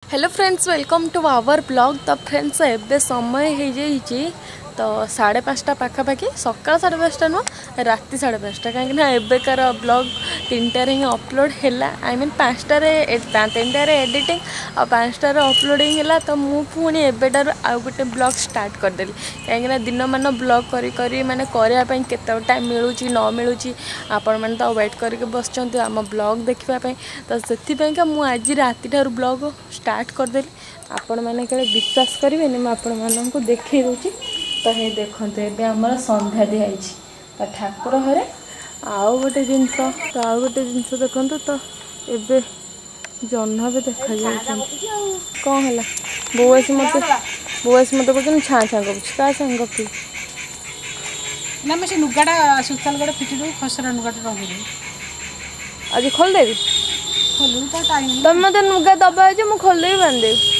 Hello friends welcome to our blog. तो friends एबे समय हो जाइए तो 5:30 पाखापाखि सका 5:30 नुह राति 5:30 कहीं एबेकार ब्लॉग 3टार ही अपलोड है। आई मीन 5टार 3टार एडिटिंग और 5टार अपलोडिंग है। तो मुझे एबेटार आउ गोटे ब्लॉग स्टार्ट करदेली कहीं दिन मान ब्लॉग करी माने करने केत टाइम मिलूँ न मिलूँ आपण मैंने तो वेट करके बस आम ब्लॉग देखापी। तो से मुझे राति ब्लॉग स्टार्ट करदेली आपण मैंने विश्वास करेंगे मुझे आपण मानक देखी दूसरी। तो ये देखते ये आमर संध्या दिखाई तो ठाकुर घरे आउ गोटे जिनस तो आउ गोटे जिनस देखु तो ये जह्न भी देखा कौन है बो आस मत पकड़ छाँ छाँ कर क्या सांग गपी ना मैं से नुगाटा सुताल गड़ा फिटी दो खसरा नुगाटा रंगी आज खोलदेवी खोलू तो टाइम तुम मत नुगा दबा है मुझे खोलदेवी बांधदेवी।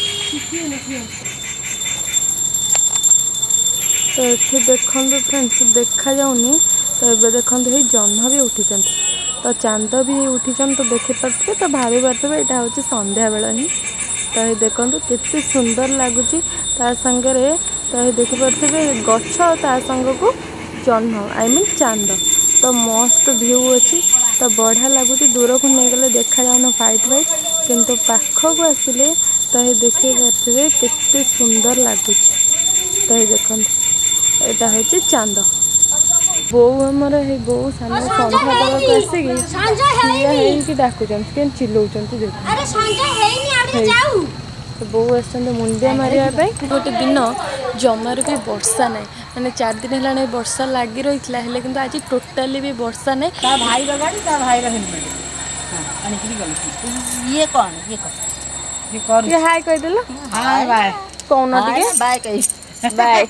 तो ये देखो फ्रेंड्स देखा जाऊनी तो ये देखते ही जह्न भी उठी तो चांद भी उठी तो देखिपे तो भावी पारे यहाँ हूँ संध्या बेला ही। तो ये देखो केते सुंदर लगुच सागरे तो ये देखिपे गछ संग को जह्न आई मीन चांद तो मस्त व्यू अच्छी तो बढ़िया लगुच दूर को नहीं गले देखा जाऊन फाइट किंतु पाखक आसिले तो ये देखी पारे केते सुंदर लगुच। तो ये देखो यहाँ हूँ चांद बो आमर बो सान संध्या देवाक आसिकी डाकुचन के चिल्लाउन बो आस मुंडिया मारे गोटे दिन जमार भी वर्षा ना मैंने 4 दिन है वर्षा लगी रही है कि आज टोटाली भी वर्षा ना। भाई गाड़ी भाई ये कौन ये हाय कहीदेल हाय बाय कौन बाय कही बाय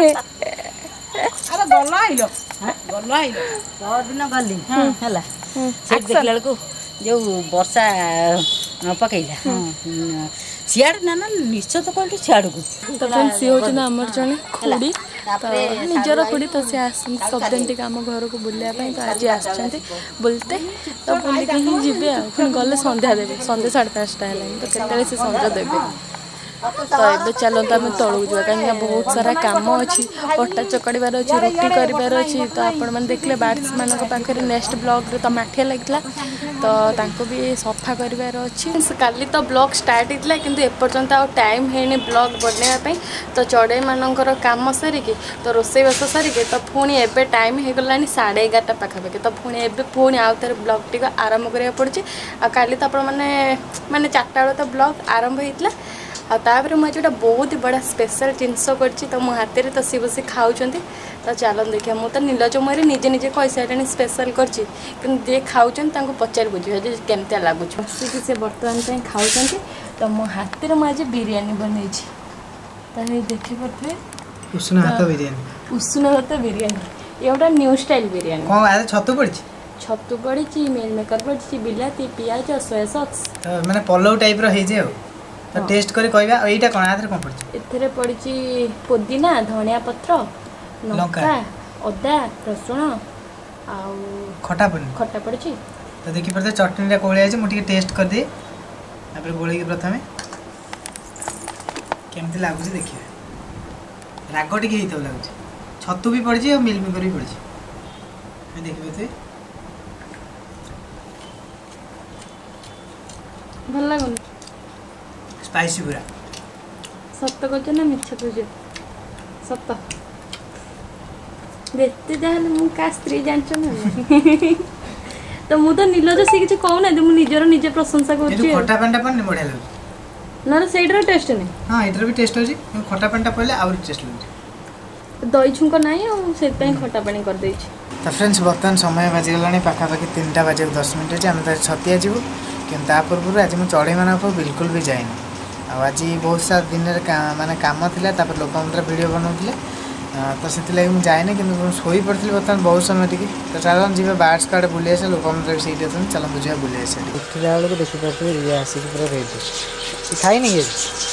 अरे गल आइल दिन गली है से देखला को जो वर्षा पकईला सियाड़ ना ना निश्चय तो कहलु सियाड़ को तो फ्रेंड्स सी होची ना हमर जने खुड़ी तो निजर खुड़ी तो से आसन सब दिन टिक हम घर को बुलिया पई तो आज आछंते बुलते तो बुली के ही जिबे आ फिर गले संध्या देबे संध्या 5:30 हेलानी तो केतले से संध्या देबे। तो ये चलते आम तौक जा कहीं बहुत सारा कम अच्छी अटा चकड़ार अच्छी रोटी करार अच्छी। तो आपण मैंने देखले बार्ड्स मान पाखे नेक्स्ट ब्लॉग तो माठिया लगी तो भी सफा करार अच्छी। काली तो ब्लॉग स्टार्ट होता कि एपर्तंत आ टाइम है ब्लॉग बनवाई तो चढ़ई मानकर कम सारिकी तो रोसईबास सारिके तो पुणी एवं टाइम हो गला 11:30 पाखापाखि तो पुणी आउ थे ब्लॉग टी आरंभ करा पड़ी। काली तो आप मैंने 4टा बेले तो ब्लॉग आरंभ होता आपर मुझे जो बहुत ही बड़ा स्पेशल जिनस कर मो हाथ में तो सी बस खाऊँ। तो चलो देखिए मुझे तो नीलज मुहर निजे निजे कही सारे स्पेशल कर खाऊँ पचार बुझे केमती लगुच से बर्तमान खाऊँ। तो मो हाथ में मुझे बिरयानी बनई तो देखिपे उष्ण भात बिरयानी ये गोटे न्यू स्टाइल बिरयानी कौन छतु पड़ी छतु पड़ी मिल मेकर पड़ी बिलाती पियाज सोया सॉस माने पलौ टाइप रो हे जे तो टेस्ट करी कहबा एटा कोन आथरे कोन पड़ी एथरे पड़ी पुदीना धनिया पत्र लंका अदा रसुण आ खटा पड़ी तो देखि परते चटनी रे कोळे आछि मुठी टेस्ट कर दे तापर गोळे के प्रथमे केमति लागु छी देखिए राग टिके हितो लागु छी छतु भी पड़ी और मिल मेकर भी पड़ी देखि परते भल लागुन स्पाइसी पूरा सत कह ना मिछ कह सत देखते जान मु का स्त्री जानछ ना तो मु तो नीलज से किछ कहू ना मु निजर निजे प्रशंसा करछि। खट्टा पांडा पन बढ़िया लागु ना सेडर टेस्ट नहीं हां इधर भी टेस्ट होछि खट्टा पांडा पड़ले और टेस्ट लागु दही छुंक नहीं और से खट्टा पानी कर देछि। तो फ्रेंड्स बर्तमान समय बाजी गलानी पाखापाखि 3टा बाजे 10 मिनट आम तो छतिया जीव कि पूर्व आज मुझे चढ़ई मान बिल्कुल भी जाइनी आज बहुत सारा दिन माने काम था लोक वीडियो बनाऊे तो से मुझे जाए कि शोई पड़ी बर्तमान बहुत समय टी तो चलो जी बार्ड्स कार्ड बुले आसे लोक भी सही अच्छे चलो बुझे बुले आसे उठला बेलू देखिपे ये आसिक पूरा रेडी खाई नहीं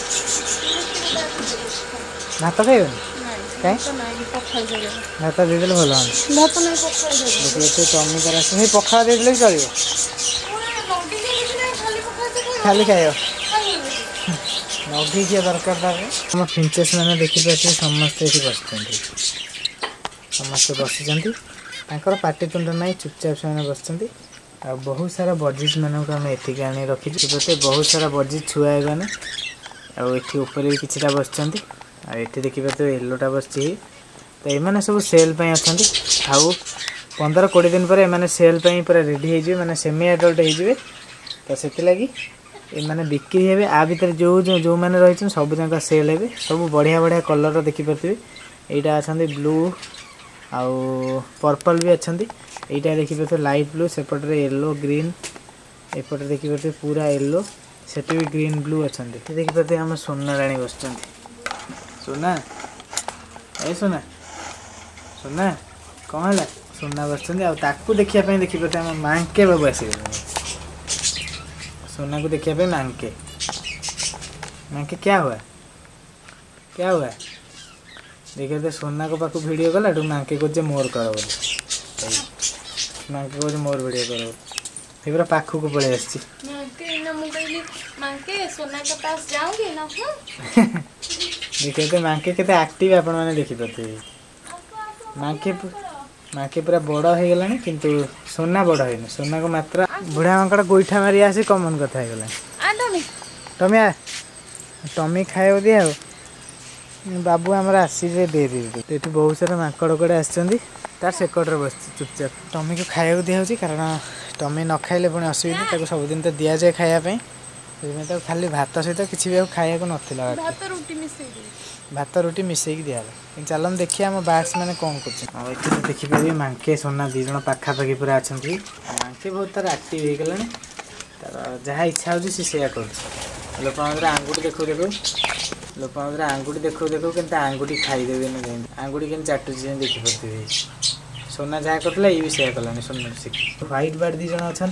भात खाइबन कहीं भात देदेले भल देखिए चमनी कर पखाड़ देदेले चलो खाली खाइब नगेकिया दरकार आम फिंचेस मैंने देखिपारे समस्ते ये बस समस्ते बसी पाटितुंड ना चुपचाप से बस आ बहुत सारा बजिज मानक आम एठिक आनी रखी बहुत सारा बजिज छुआ मैंने आपर भी किसी बस ये देखिए येलोटा बस तो ये सब सेल अच्छा आउ 15-20 दिन पर एम सेल पूरा रेडी हो माने सेमी एडल्ट हो तो से लगी ये बिक्री हे आ भर जो जो मैंने रही सब जगह सेल हे सब बढ़िया बढ़िया कलर देखिपे यहाँ अच्छा ब्लू आउ पर्पल भी अच्छा यहाँ देखिए लाइट ब्लू सेपटे येलो ग्रीन एपटे देखिए पूरा येलो से भी ग्रीन ब्लू अच्छा देखिए आम सोना राणी बस सोना ए सोना सोना कौन है सोना बस देखिए देखिए आम मांके बाबू आस सोना को देखिए मांके मांके क्या हुआ देखिए तो सोना को पाक वीडियो कला मांके को मोर कर मांके को मोर वीडियो कर पूरा पाख को पड़े देखिए तो मांके के एक्टिव आपण मैंने देखिपे मांके मांके पूरा बड़ हो गला किंतु सोना बड़ है सोना को मात्रा बुढ़ा मांकड़ गोईठा मारी आसी कमन कथा हो टमी टमी खाए दिया बाबू आमर आसवे डेरी ये बहुत सारा माकड़ कड़े आर सेकटर बस चुपचाप टमी को खाया दिया कारण टमी न खाइले पुणी असुविधा सबुदिन तो दि जाए खायापी तो खाली भात सहित किसी भी खाया नाला भात रुटी मिसेक दिहला चल देखिए आम बार्ड्स मैंने कौन कर देखिए मांके सोना दी जन पाखापाखि पूरा अच्छा मांके बहुत तार एक्टिव हो गला तार जहाँ इच्छा हो सी कर लोक आंगुठी देखो लोक आंगुठी देखो कि आंगुठी खाईदेवे आंगुठी के चाटुची देखिपे सोना जहाँ करता ये भी से कलानी सोना सीख व्हाइट बार्ड दी जन अच्छा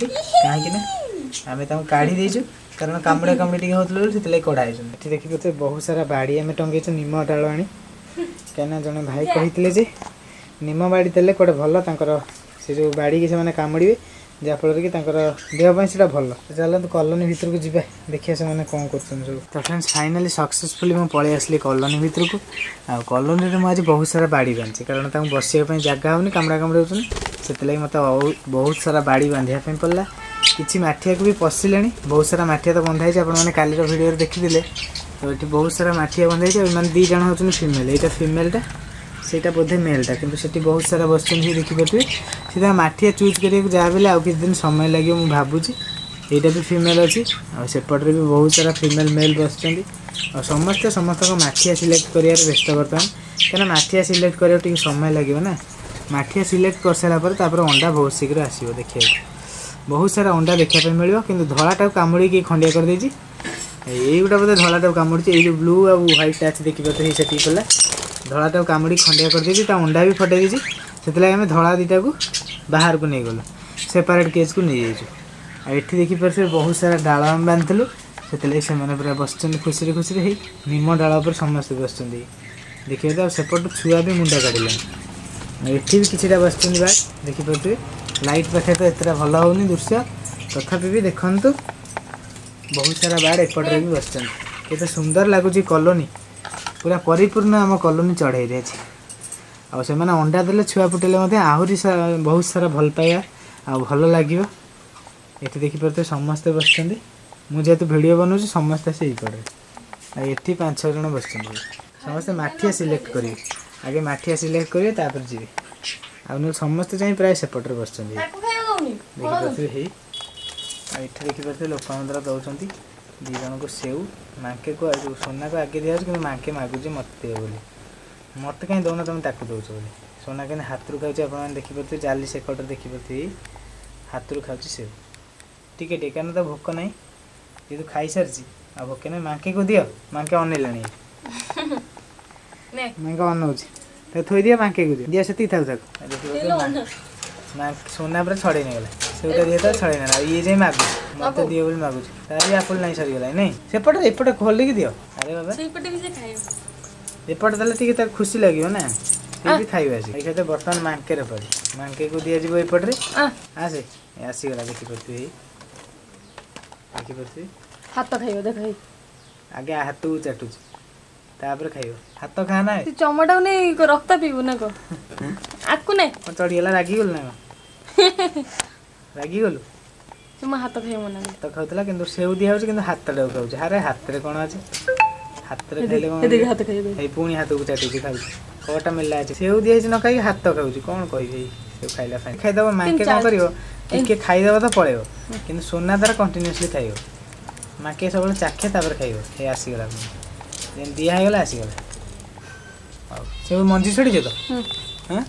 कहीं आम काढ़ी देचु कारण कामुड़ा कामुड़ी टी होते से कढ़ाई देखिए बहुत सारा बाड़ी आम टंगे निम डाल आनी कहीं जड़े भाई कही निम बाड़ी देले कौटे भल से जो बाड़ी की से कामुड़े जहाँफल कि देहपाई से भल चलते कॉलोनी भितर को जीवा देखिए से कौन कर तो फ्रेंड्स फाइनाली सक्सेसफुली मुझे पलि आसली कॉलोनी भितर को आ कॉलोनी में आज बहुत सारा बाड़ी बांधि कारण बसापी जगह होनी कामुड़ा कामुड़ी होती से मत बहुत सारा बाड़ी बांधापी पड़ा किसी माठिया को भी पशिले बहुत सारा माठिया तो बंधाई आपने काली भिडियो देखी तो ये बहुत सारा माठिया बंधाई मैंने दी जन होती फिमेल यहाँ फिमेलटा सेटा बोधे मेलटा कि बहुत सारा बस देखिपे सीधा माठिया चूज करा जहाँ भी आउ किसी दिन समय लगे मुझे भावुँ यहाँ भी फिमेल अच्छी आसेपटे भी बहुत सारा फिमेल मेल बस समस्ते समस्त माठिया सिलेक्ट कर व्यस्त बर्तमान क्या माठिया सिलेक्ट करा समय लगे ना माठिया सिलेक्ट कर सारापर अंडा बहुत शीघ्र आसो देखिए बहुत सारा अंडा देखापी मिले कि धलाटा कामुड़ी खंडिया कर देती यही गोटा बोधे धलाटा कामुड़ी ये जो ब्लू आ व्हाइट अच्छे देखिए से पड़ा धलाटा कामुड़ी खंडिया कर देती अंडा भी फटे दी से आम धला दीटा को बाहर को नहीं गलु सेपरेट केज को नहीं जाइए ये देखिए बहुत सारा डाल आम बांधलु से पूरा बस खुशी खुशी निम डाल पर समस्त बस देखिए तो सेपट छुआ भी मुंडा काढ़ ये भी किसी बस देखिपे लाइट पाखे तो एत भल होनी दृश्य तथापि भी देखु बहुत सारा बाड़ एपटे भी बस केते सुंदर लगुच कॉलोनी पूरा परिपूर्ण आम कॉलोनी चढ़ाई रही आ से अंडा देले छुआ फुटेले आहरी बहुत सारा भल पाया आ भल लगे ये देखिपे समस्ते बस मुझे वीडियो बनाऊँ समस्ते से पड़े ये 5-6 जन बस समस्ते माठिया सिलेक्ट करेंगे आगे माठिया सिलेक्ट करेंगे तापर जी आ समस्ते चाहिए प्राय सेपटे बस देखिए देखिए लोक दौरान दी जन को सेव मांके को सोना को आगे दिया कि मांके मागुचे मत दे बोली मत कहीं दौन तुम ताक दौच बोली सोना कहीं हाथ रू खाऊँ आप देखिपे जाली सेकटर देखिपे हाथ रू खाऊँ सेव टिके टिके तो भोक ना ये खाई सारी आ भोके ना मांके को दियो मांके अनेला मांके अनाऊे थोई दिया मांके को दिया से था सोना पूरा छड़े नहीं गला सेटा दिए तो छड़े ना ये जाए मागु मत दिए बोली मागुच तारी आपुल नहीं सरीगला नहीं सेपटे एपटे खोलिकी दियो अरे बाबा एपटे देले टिके खुशी लगे ना ये भी खाइबा से तो बर्तमान मांके रे पड़ी मांके को दिया जीवो एपटे आसे आसीगला देखिपे हाथ खाइबो देख आगे हाथ को चाटुची तापर खाइब हाथ खा ना चमड़ा को नहीं रक्त पीबू ना को आकु नहीं चढ़ीगला रागी गलु ना रागी गलु तुम हाथ खाइब ना तो खाउतला किंतु सेउ दिया होछ किंतु हाथ रे खाउछ अरे हाथ रे कोन अछि हाथ रे खाइले कोन ए हाथ खाइबे ए पुणी हाथ को चाटुची खाउछ कोटा मिलला अछि सेउ दिया न खाइ हाथ खाउछ कोन कहिबे सेउ खाइला फाइन खाइ दबो माके कोन करियो टिके खाइ दबो तो पळेयो किंतु सोना तार कंटीन्यूअसली खाइयो माके सबले चाखे तापर खाइयो हे आसी गला जेन दिया हे गला आसी गला सेउ मंजी छडी जे तो हां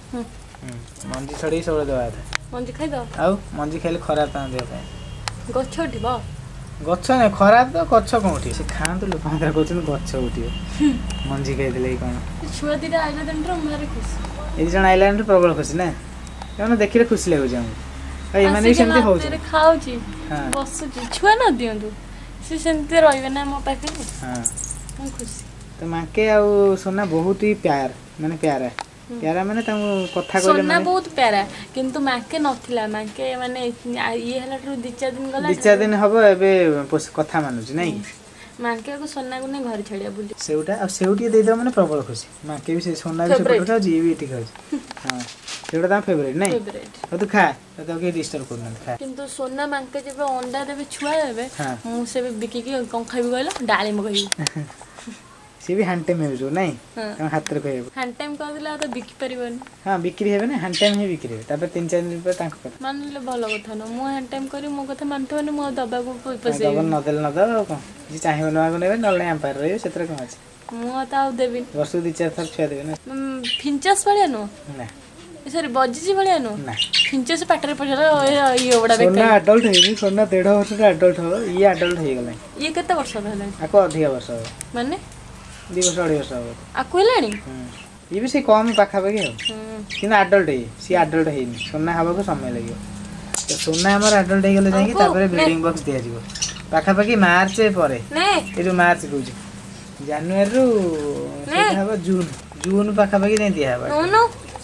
मंजी छडी सबले दवा था मंजी खाइ दो आउ मंजी खाइले खराब ता दे पाए गछ उठिबो गछ ने खराब तो गछ कोन उठी से खान तो लोपांतर कोचन गछ उठियो मंजी खाइ देले कोन छुआ दिटा आइला दंटर मारे खुशी ए जण आइलैंड प्रबल खुशी ना एने देखिले खुशी लागो जाऊ ए माने सेमते होउ तेरे खाउची बसुची छुआ न दियंतु से सेमते रहइबे ना मो पाखे हां हम खुशी तो माके आ सोना बहुत ही प्यार माने प्यारा प्यारा माने त कथा कहले सोना बहुत प्यारा किंतु माके नथिला माके माने ये हला 2-4 दिन गला 2-4 दिन हबो एबे कथा मानुची नै माके को सोना को ने घर छड़िया बुली सेउटा आ सेउटी दे दो माने प्रबल खुशी माके भी से सोना भी से पटका जी भी ठीक है हां सेउटा ता फेवरेट नै फेवरेट तो खा तो के डिस्टर्ब करना खा किंतु सोना माके जब अंडा देबे छुआ देबे मु से बिकी की कोन खाइबे गइला डाली म कहि सी भी हैंड टाइम हेजो नै हाथ रे कहबो हैंड टाइम कर दिला तो बिकी परिबन हां बिक्री हेबे ना हैंड टाइम हे बिक्री हेबे तापर 3-4 दिन पर तांक कर मानले भलो कथा न मु हैंड टाइम करी मो कथा मानतो न मो दबा को पैसे दबन न देल न द को जी चाहिबो न आगो नेबे नले एम्पायर रहियो सेतरे कोन अछि मु ताउ देबी वर्ष 2-4 थर छुआ देबे ना फिंचस भलिया नो ना सॉरी बजिजी भलिया नो ना फिंचस पाटरे पजरा ये बडा बेकार सोना एडल्ट हेबी सोना 1.5 वर्ष का एडल्ट हो ये एडल्ट हे गला ये केते वर्ष रहला आको अधिक वर्ष हो माने 2 वर्ष 2.5 वर्ष हो आको हेलानी ये भी से कम पाखा पाखी हो किन एडल्ट हे सी एडल्ट हे सोना हबा को समय लागियो तो सोना हमर एडल्ट हे गेले जाई तापर बिल्डिंग बॉक्स दिया जिवो पाखा पाखी मार्च परे ने ए जो मार्च कहूची जनवरी रु से हबा जून पाखा पाखी नहीं दिया हबा नो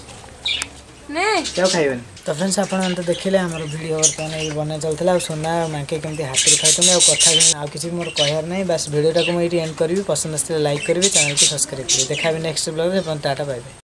ने क्या खाइबन तो फ्रेंड्स आपण तो देखिले हमर वीडियो वर्तमान ए बना चलथला सोना माके केमती हाथ खाइतमे आ कथा आ किछि मोर कहयार नै बस वीडियोटा को मैं एंड करबी पसंद आस्ते लाइक करबी चैनल को सब्सक्राइब करबी देखाबी नेक्स्ट ब्लॉग रे टाटा बाय बाय।